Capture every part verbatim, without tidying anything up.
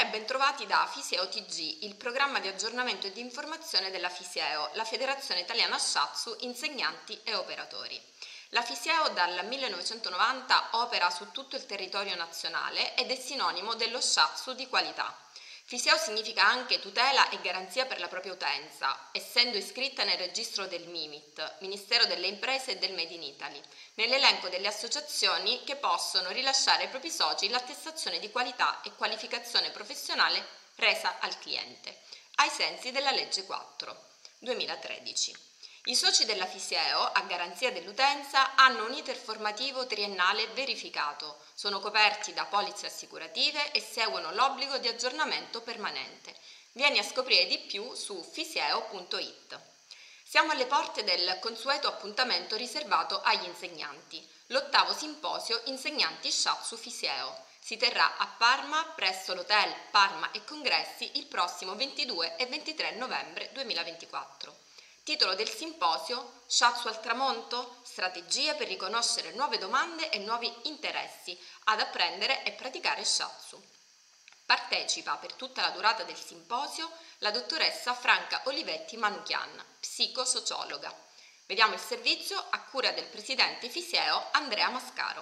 bentrovati da Fiseo T G, il programma di aggiornamento e di informazione della Fiseo, la Federazione Italiana Shiatsu Insegnanti e Operatori. La Fiseo dal millenovecentonovanta opera su tutto il territorio nazionale ed è sinonimo dello Shiatsu di qualità. Fiseo significa anche tutela e garanzia per la propria utenza, essendo iscritta nel registro del MIMIT, Ministero delle Imprese e del Made in Italy, nell'elenco delle associazioni che possono rilasciare ai propri soci l'attestazione di qualità e qualificazione professionale resa al cliente, ai sensi della legge quattro duemilatredici. I soci della Fiseo, a garanzia dell'utenza, hanno un iter formativo triennale verificato, sono coperti da polizze assicurative e seguono l'obbligo di aggiornamento permanente. Vieni a scoprire di più su fiseo punto it. Siamo alle porte del consueto appuntamento riservato agli insegnanti, l'ottavo simposio Insegnanti Shiatsu Fiseo. Si terrà a Parma presso l'hotel Parma e Congressi il prossimo ventidue e ventitré novembre duemilaventiquattro. Titolo del simposio: Shiatsu al tramonto? Strategie per riconoscere nuove domande e nuovi interessi ad apprendere e praticare Shiatsu. Partecipa per tutta la durata del simposio la dottoressa Franca Olivetti Manuchian, psicosociologa. Vediamo il servizio a cura del presidente Fiseo Andrea Mascaro.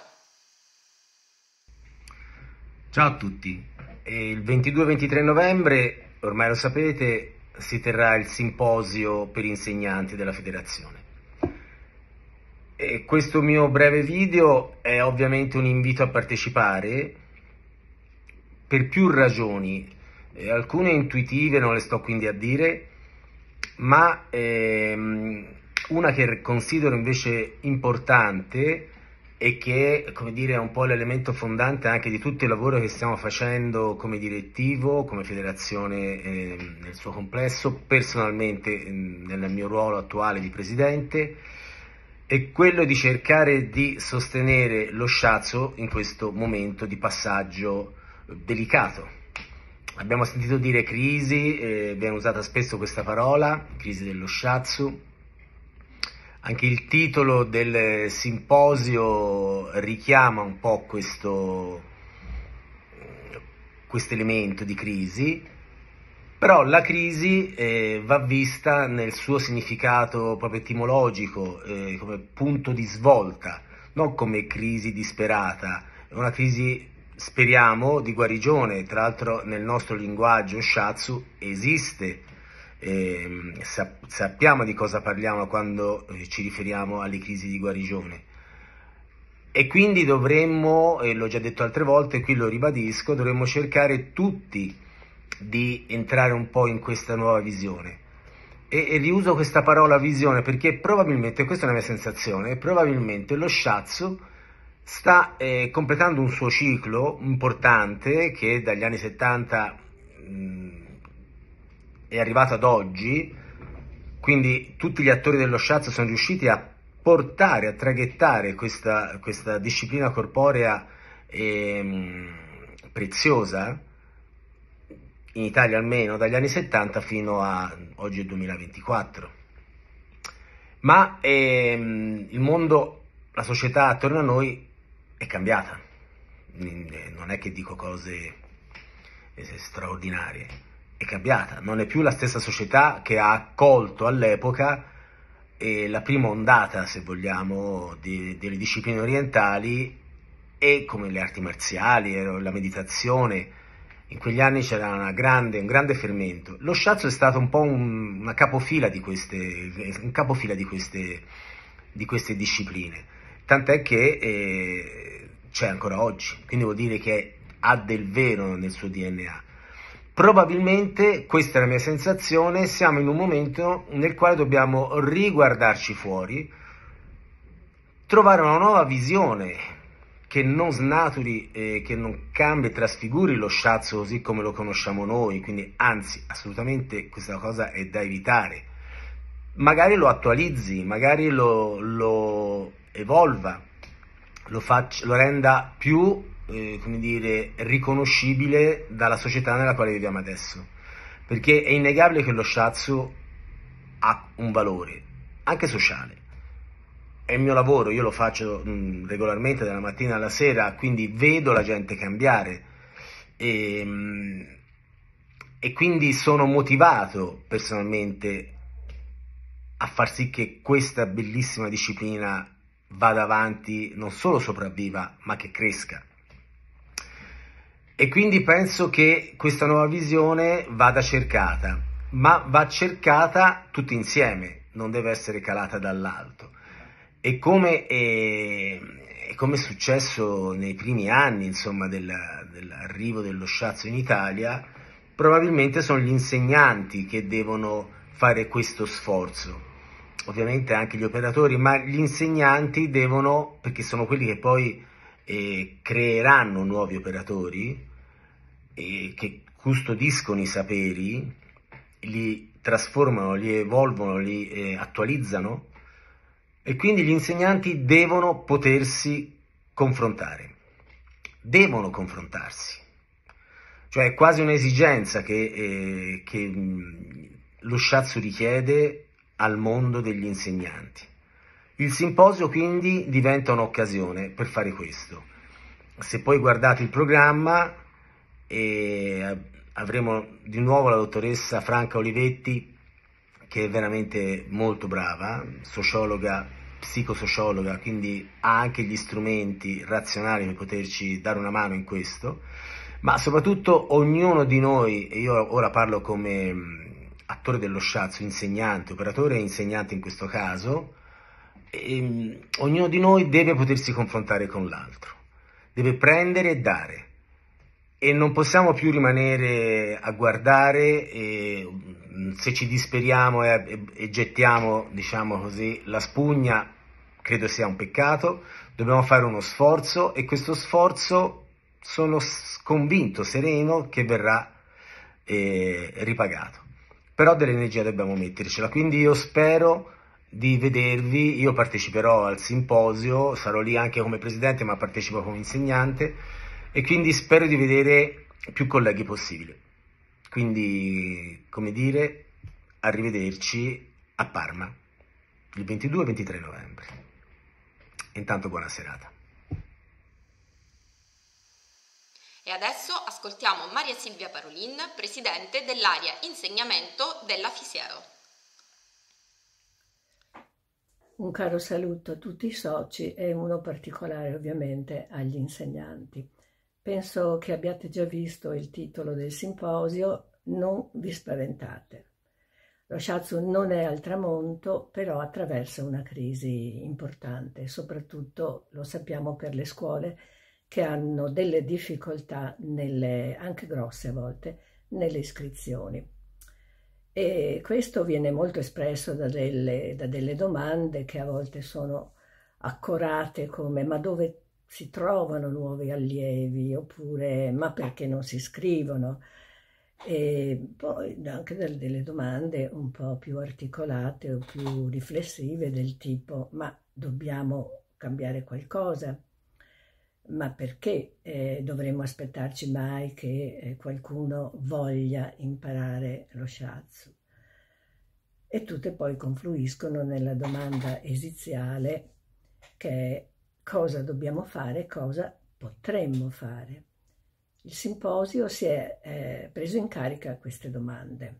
Ciao a tutti. Il ventidue ventitré novembre, ormai lo sapete, si terrà il simposio per insegnanti della federazione. E questo mio breve video è ovviamente un invito a partecipare per più ragioni, eh, alcune intuitive, non le sto quindi a dire, ma ehm, una che considero invece importante e che, come dire, è un po' l'elemento fondante anche di tutto il lavoro che stiamo facendo come direttivo, come federazione eh, nel suo complesso, personalmente eh, nel mio ruolo attuale di presidente, è quello di cercare di sostenere lo Shiatsu in questo momento di passaggio delicato. Abbiamo sentito dire crisi, eh, viene usata spesso questa parola, crisi dello Shiatsu. Anche il titolo del simposio richiama un po' questo questo elemento di crisi, però la crisi eh, va vista nel suo significato proprio etimologico, eh, come punto di svolta, non come crisi disperata. È una crisi, speriamo, di guarigione. Tra l'altro nel nostro linguaggio Shiatsu esiste. Eh, sappiamo di cosa parliamo quando eh, ci riferiamo alle crisi di guarigione, e quindi dovremmo, e l'ho già detto altre volte, qui lo ribadisco, dovremmo cercare tutti di entrare un po' in questa nuova visione, e, e riuso questa parola visione perché probabilmente, questa è una mia sensazione, probabilmente lo Shiatsu sta eh, completando un suo ciclo importante che dagli anni settanta mh, è arrivato ad oggi. Quindi tutti gli attori dello Shiatsu sono riusciti a portare, a traghettare questa, questa disciplina corporea eh, preziosa, in Italia almeno, dagli anni settanta fino a oggi, il duemilaventiquattro. Ma ehm, il mondo, la società attorno a noi è cambiata. Non è che dico cose straordinarie. È cambiata, non è più la stessa società che ha accolto all'epoca eh, la prima ondata, se vogliamo, di, delle discipline orientali, e come le arti marziali, la meditazione. In quegli anni c'era una grande, un grande fermento. Lo Shiatsu è stato un po' un, una capofila di queste, un capofila di queste, di queste discipline, tant'è che eh, c'è ancora oggi, quindi vuol dire che ha del vero nel suo D N A. Probabilmente, questa è la mia sensazione, siamo in un momento nel quale dobbiamo riguardarci fuori, trovare una nuova visione che non snaturi, eh, che non cambi e trasfiguri lo Shiatsu così come lo conosciamo noi, quindi anzi, assolutamente questa cosa è da evitare. Magari lo attualizzi, magari lo, lo evolva, lo, faccia, lo renda più Eh, come dire, riconoscibile dalla società nella quale viviamo adesso, perché è innegabile che lo Shiatsu ha un valore anche sociale. È il mio lavoro, io lo faccio mh, regolarmente dalla mattina alla sera, quindi vedo la gente cambiare, e, mh, e quindi sono motivato personalmente a far sì che questa bellissima disciplina vada avanti, non solo sopravviva, ma che cresca. E quindi penso che questa nuova visione vada cercata, ma va cercata tutti insieme, non deve essere calata dall'alto. E come è, come è successo nei primi anni, insomma, del, dell'arrivo dello shiatsu in Italia, probabilmente sono gli insegnanti che devono fare questo sforzo. Ovviamente anche gli operatori, ma gli insegnanti devono, perché sono quelli che poi eh, creeranno nuovi operatori, eh, che custodiscono i saperi, li trasformano, li evolvono, li eh, attualizzano, e quindi gli insegnanti devono potersi confrontare, devono confrontarsi. Cioè è quasi un'esigenza che, eh, che mh, lo shiatsu richiede al mondo degli insegnanti. Il simposio quindi diventa un'occasione per fare questo. Se poi guardate il programma, eh, avremo di nuovo la dottoressa Franca Olivetti, che è veramente molto brava, sociologa, psicosociologa, quindi ha anche gli strumenti razionali per poterci dare una mano in questo, ma soprattutto ognuno di noi, e io ora parlo come mh, attore dello shiatsu, insegnante, operatore e insegnante in questo caso, e, mh, ognuno di noi deve potersi confrontare con l'altro, deve prendere e dare, e non possiamo più rimanere a guardare e se ci disperiamo e, e, e gettiamo, diciamo così, la spugna, credo sia un peccato. Dobbiamo fare uno sforzo, e questo sforzo sono convinto, sereno, che verrà eh, ripagato. Però dell'energia dobbiamo mettercela, quindi io spero di vedervi. Io parteciperò al simposio, sarò lì anche come presidente, ma partecipo come insegnante, e quindi spero di vedere più colleghi possibile. Quindi, come dire, arrivederci a Parma il ventidue e ventitré novembre. Intanto buona serata. E adesso ascoltiamo Maria Silvia Parolin, presidente dell'area insegnamento della FISIEO. Un caro saluto a tutti i soci e uno particolare ovviamente agli insegnanti. Penso che abbiate già visto il titolo del simposio, non vi spaventate. Lo shiatsu non è al tramonto, però attraversa una crisi importante, soprattutto lo sappiamo per le scuole che hanno delle difficoltà, nelle, anche grosse a volte, nelle iscrizioni. E questo viene molto espresso da delle, da delle domande che a volte sono accorate come: ma dove si trovano nuovi allievi? Oppure: ma perché non si iscrivono? E poi anche delle domande un po' più articolate o più riflessive del tipo: ma dobbiamo cambiare qualcosa? Ma perché eh, dovremmo aspettarci mai che eh, qualcuno voglia imparare lo shiatsu? E tutte poi confluiscono nella domanda esiziale, che è: cosa dobbiamo fare, cosa potremmo fare? Il simposio si è eh, preso in carica queste domande,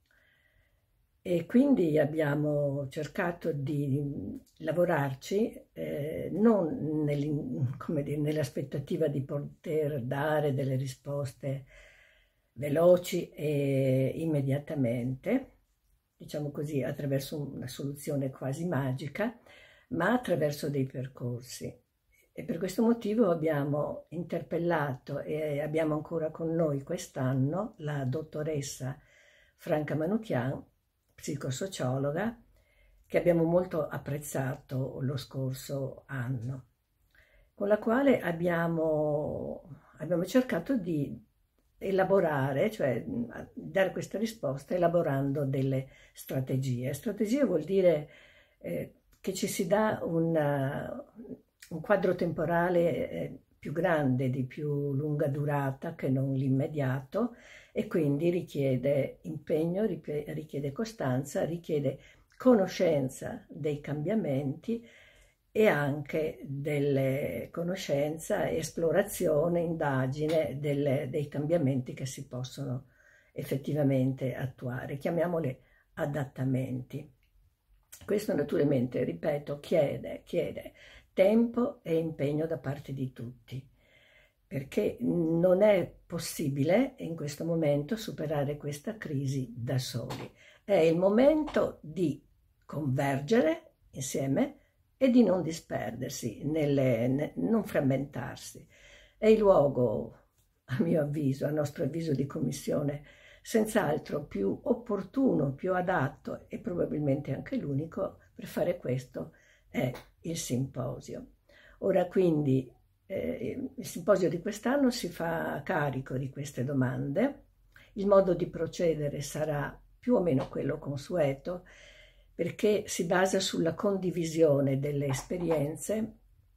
e quindi abbiamo cercato di lavorarci eh, non nel, come dire, nell'aspettativa di poter dare delle risposte veloci e immediatamente, diciamo così, attraverso una soluzione quasi magica, ma attraverso dei percorsi. E per questo motivo abbiamo interpellato, e abbiamo ancora con noi quest'anno, la dottoressa Franca Manouchian, psicosociologa, che abbiamo molto apprezzato lo scorso anno, con la quale abbiamo, abbiamo cercato di elaborare, cioè dare questa risposta elaborando delle strategie. Strategie vuol dire eh, che ci si dà una, un quadro temporale eh, più grande, di più lunga durata che non l'immediato, e quindi richiede impegno, richiede costanza, richiede conoscenza dei cambiamenti e anche delle conoscenza, esplorazione, indagine delle, dei cambiamenti che si possono effettivamente attuare. Chiamiamole adattamenti. Questo naturalmente, ripeto, chiede, chiede tempo e impegno da parte di tutti, perché non è possibile in questo momento superare questa crisi da soli. È il momento di convergere insieme e di non disperdersi, nelle, ne, non frammentarsi. È il luogo, a mio avviso, a nostro avviso di commissione, senz'altro più opportuno, più adatto e probabilmente anche l'unico per fare questo è il simposio. Ora quindi eh, il simposio di quest'anno si fa carico di queste domande. Il modo di procedere sarà più o meno quello consueto, perché si basa sulla condivisione delle esperienze,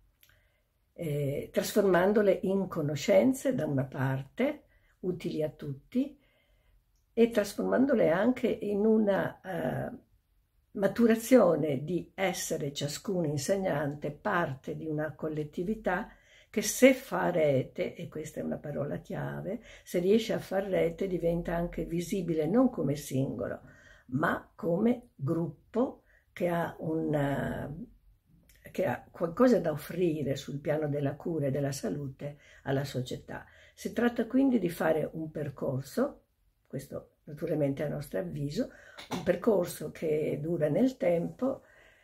eh, trasformandole in conoscenze da una parte, utili a tutti, e trasformandole anche in una uh, maturazione di essere ciascun insegnante parte di una collettività che, se fa rete, e questa è una parola chiave, se riesce a far rete diventa anche visibile non come singolo, ma come gruppo che ha, una, che ha qualcosa da offrire sul piano della cura e della salute alla società. Si tratta quindi di fare un percorso, questo naturalmente a nostro avviso, un percorso che dura nel tempo,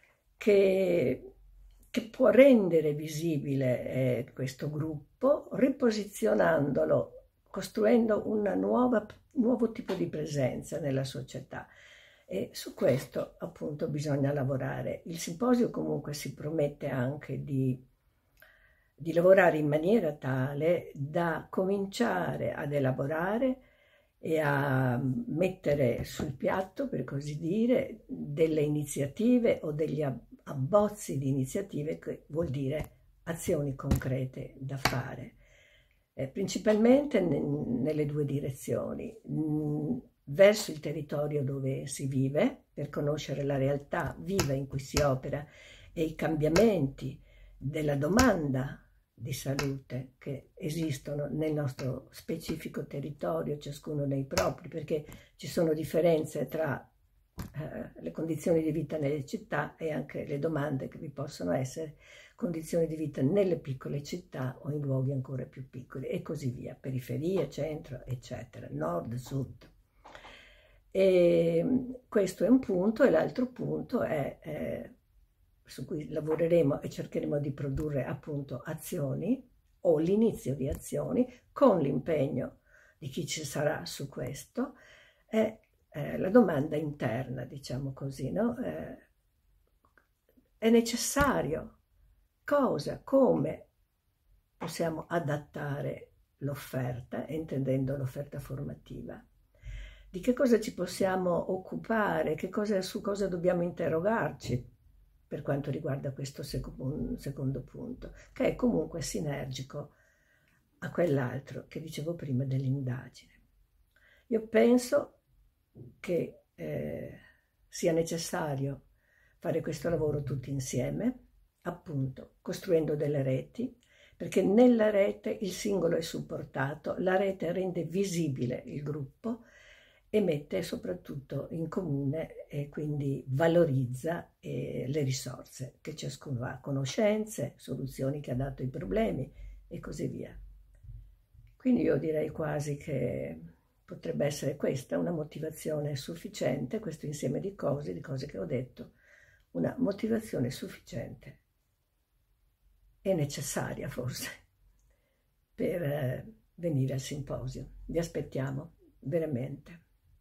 che, che può rendere visibile eh, questo gruppo, riposizionandolo, costruendo una nuova, un nuovo tipo di presenza nella società. E su questo appunto bisogna lavorare. Il simposio comunque si promette anche di, di lavorare in maniera tale da cominciare ad elaborare e a mettere sul piatto, per così dire, delle iniziative o degli abbozzi di iniziative, che vuol dire azioni concrete da fare, eh, principalmente nelle due direzioni. Verso il territorio dove si vive, per conoscere la realtà viva in cui si opera e i cambiamenti della domanda di salute che esistono nel nostro specifico territorio, ciascuno nei propri, perché ci sono differenze tra eh, le condizioni di vita nelle città e anche le domande che vi possono essere, condizioni di vita nelle piccole città o in luoghi ancora più piccoli e così via, periferie, centro, eccetera, nord, sud. E questo è un punto, e l'altro punto è eh, su cui lavoreremo e cercheremo di produrre appunto azioni o l'inizio di azioni con l'impegno di chi ci sarà su questo, è eh, la domanda interna, diciamo così, no? Eh, è necessario cosa, come possiamo adattare l'offerta, intendendo l'offerta formativa. Di che cosa ci possiamo occupare, che cosa, su cosa dobbiamo interrogarci per quanto riguarda questo secondo, secondo punto, che è comunque sinergico a quell'altro che dicevo prima dell'indagine. Io penso che eh, sia necessario fare questo lavoro tutti insieme, appunto costruendo delle reti, perché nella rete il singolo è supportato, la rete rende visibile il gruppo e mette soprattutto in comune e quindi valorizza eh, le risorse che ciascuno ha, conoscenze, soluzioni che ha dato ai problemi e così via. Quindi io direi quasi che potrebbe essere questa una motivazione sufficiente, questo insieme di cose, di cose che ho detto, una motivazione sufficiente e necessaria forse per eh, venire al simposio. Vi aspettiamo veramente.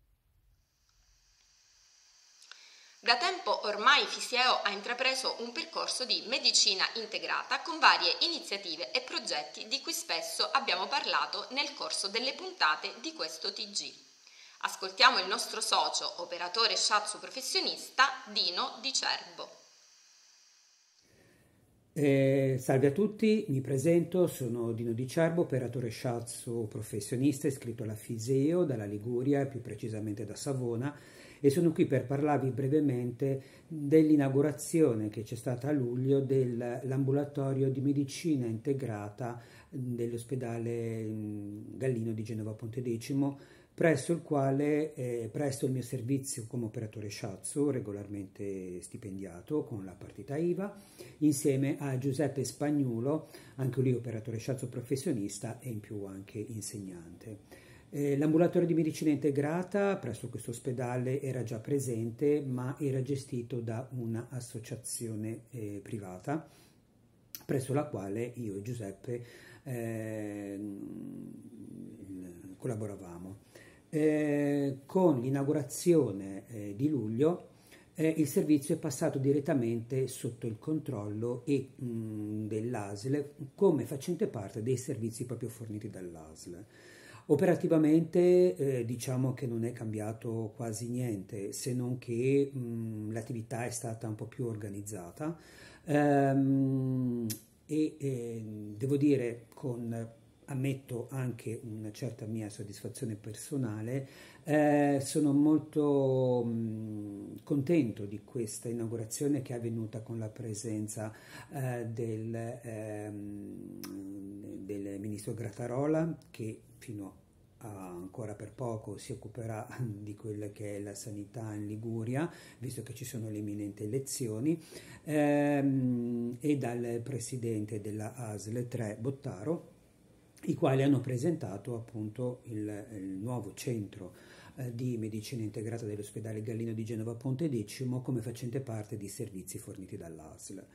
Da tempo ormai Fisieo ha intrapreso un percorso di medicina integrata con varie iniziative e progetti di cui spesso abbiamo parlato nel corso delle puntate di questo T G. Ascoltiamo il nostro socio, operatore shiatsu professionista, Dino Di Cerbo. Eh, salve a tutti, mi presento, sono Dino Di Cerbo, operatore shiatsu professionista iscritto alla Fiseo dalla Liguria, più precisamente da Savona, e sono qui per parlarvi brevemente dell'inaugurazione che c'è stata a luglio dell'ambulatorio di medicina integrata dell'ospedale Gallino di Genova Pontedecimo, presso il quale eh, presto il mio servizio come operatore shiatsu, regolarmente stipendiato con la partita I V A, insieme a Giuseppe Spagnuolo, anche lui operatore shiatsu professionista e in più anche insegnante. Eh, l'ambulatorio di medicina integrata presso questo ospedale era già presente, ma era gestito da un'associazione eh, privata, presso la quale io e Giuseppe eh, collaboravamo. Eh, con l'inaugurazione eh, di luglio eh, il servizio è passato direttamente sotto il controllo e, mh, dell'A S L come facente parte dei servizi proprio forniti dall'A S L. Operativamente eh, diciamo che non è cambiato quasi niente, se non che mh, l'attività è stata un po' più organizzata ehm, e eh, devo dire con, ammetto anche una certa mia soddisfazione personale, eh, sono molto mh, contento di questa inaugurazione che è avvenuta con la presenza eh, del, ehm, del ministro Grattarola, che fino a ancora per poco si occuperà di quella che è la sanità in Liguria, visto che ci sono le imminenti elezioni, ehm, e dal presidente della A S L tre Bottaro, i quali hanno presentato appunto il, il nuovo centro eh, di medicina integrata dell'ospedale Gallino di Genova Pontedecimo come facente parte di servizi forniti dall'A S L.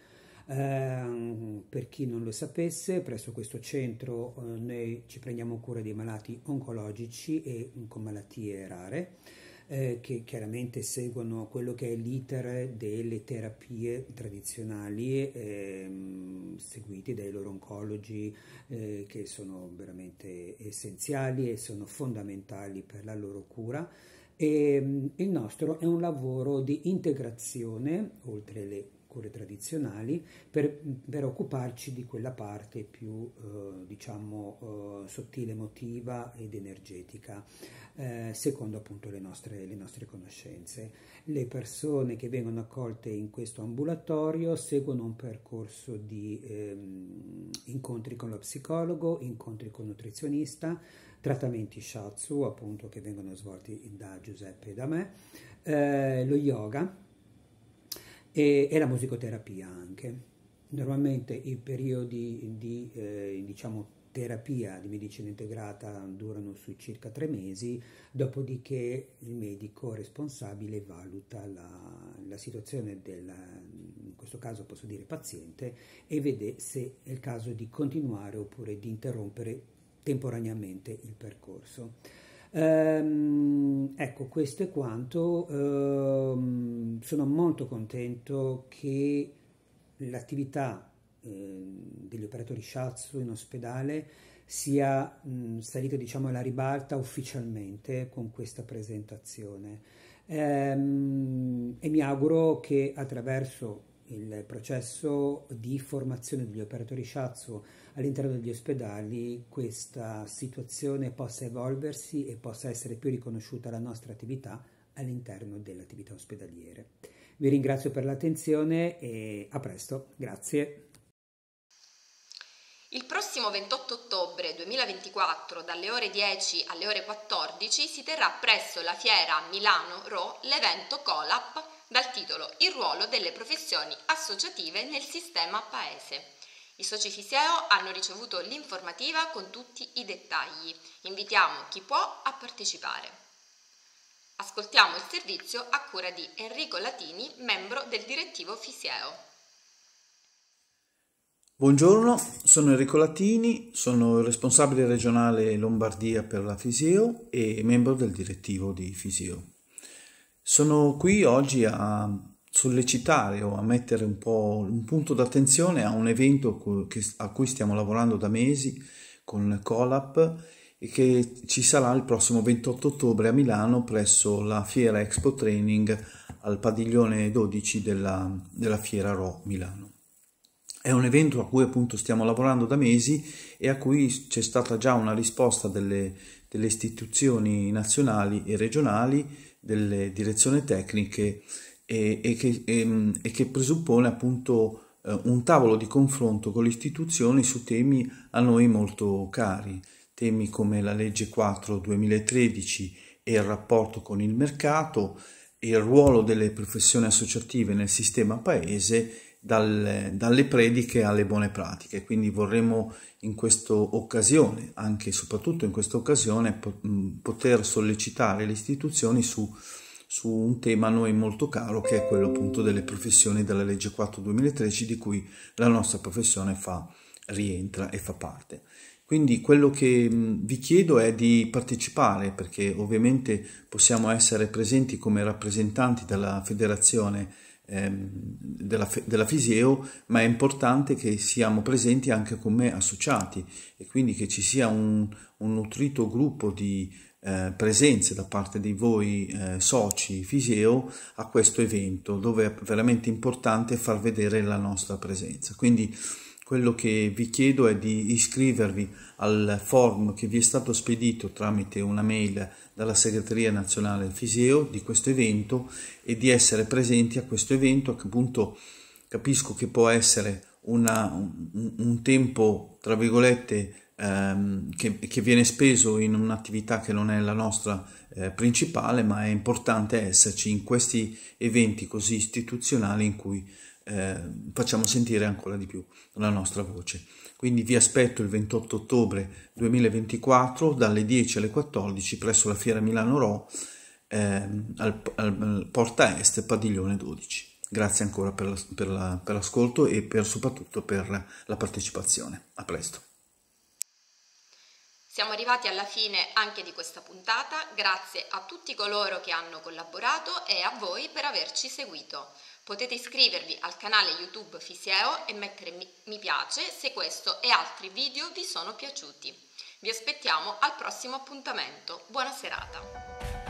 Eh, per chi non lo sapesse, presso questo centro eh, noi ci prendiamo cura dei malati oncologici e con malattie rare, eh, che chiaramente seguono quello che è l'iter delle terapie tradizionali eh, seguiti dai loro oncologi, eh, che sono veramente essenziali e sono fondamentali per la loro cura. E il nostro è un lavoro di integrazione, oltre le cure tradizionali, per, per occuparci di quella parte più eh, diciamo eh, sottile, emotiva ed energetica, eh, secondo appunto le nostre, le nostre conoscenze. Le persone che vengono accolte in questo ambulatorio seguono un percorso di ehm, incontri con lo psicologo, incontri con il nutrizionista, trattamenti shiatsu appunto che vengono svolti da Giuseppe e da me, eh, lo yoga e, e la musicoterapia anche. Normalmente i periodi di eh, diciamo terapia di medicina integrata durano sui circa tre mesi, dopodiché il medico responsabile valuta la, la situazione del, in questo caso posso dire paziente, e vede se è il caso di continuare oppure di interrompere temporaneamente il percorso. Ehm, ecco, questo è quanto. Ehm, sono molto contento che l'attività eh, degli operatori shiatsu in ospedale sia mh, salita diciamo alla ribalta ufficialmente con questa presentazione, ehm, e mi auguro che attraverso il processo di formazione degli operatori shiatsu all'interno degli ospedali questa situazione possa evolversi e possa essere più riconosciuta la nostra attività all'interno dell'attività ospedaliere. Vi ringrazio per l'attenzione e a presto, grazie. Il prossimo ventotto ottobre duemilaventiquattro, dalle ore dieci alle ore quattordici, si terrà presso la fiera Milano Ro l'evento Colap dal titolo Il ruolo delle professioni associative nel sistema Paese. I soci Fiseo hanno ricevuto l'informativa con tutti i dettagli. Invitiamo chi può a partecipare. Ascoltiamo il servizio a cura di Enrico Latini, membro del direttivo Fiseo. Buongiorno, sono Enrico Latini, sono il responsabile regionale Lombardia per la Fiseo e membro del direttivo di Fiseo. Sono qui oggi a sollecitare o a mettere un po' un punto d'attenzione a un evento a cui stiamo lavorando da mesi con Colap e che ci sarà il prossimo ventotto ottobre a Milano presso la Fiera Expo Training al padiglione dodici della, della Fiera Ro Milano. È un evento a cui appunto stiamo lavorando da mesi e a cui c'è stata già una risposta delle, delle istituzioni nazionali e regionali, delle direzioni tecniche e, e, che, e, e che presuppone appunto eh, un tavolo di confronto con le istituzioni su temi a noi molto cari, temi come la legge quattro duemilatredici e il rapporto con il mercato, il ruolo delle professioni associative nel sistema paese, dal, dalle prediche alle buone pratiche. Quindi vorremmo in questa occasione, anche e soprattutto in questa occasione, poter sollecitare le istituzioni su, su un tema a noi molto caro, che è quello appunto delle professioni della legge quattro duemilatredici, di cui la nostra professione fa, rientra e fa parte. Quindi quello che vi chiedo è di partecipare, perché ovviamente possiamo essere presenti come rappresentanti della federazione ehm, della, della Fiseo, ma è importante che siamo presenti anche come associati e quindi che ci sia un, un nutrito gruppo di eh, presenze da parte di voi eh, soci Fiseo a questo evento, dove è veramente importante far vedere la nostra presenza. Quindi quello che vi chiedo è di iscrivervi al forum che vi è stato spedito tramite una mail dalla segreteria nazionale Fiseo di questo evento e di essere presenti a questo evento, che appunto capisco che può essere una, un, un tempo, tra virgolette, ehm, che, che viene speso in un'attività che non è la nostra eh, principale, ma è importante esserci in questi eventi così istituzionali in cui Eh, facciamo sentire ancora di più la nostra voce. Quindi vi aspetto il ventotto ottobre duemilaventiquattro dalle dieci alle quattordici presso la Fiera Milano Ro ehm, al, al, al Porta Est, Padiglione dodici. Grazie ancora per, la, per, la, per l'ascolto e per, soprattutto per la partecipazione. A presto. Siamo arrivati alla fine anche di questa puntata, grazie a tutti coloro che hanno collaborato e a voi per averci seguito. Potete iscrivervi al canale YouTube Fiseo e mettere mi piace se questo e altri video vi sono piaciuti. Vi aspettiamo al prossimo appuntamento. Buona serata!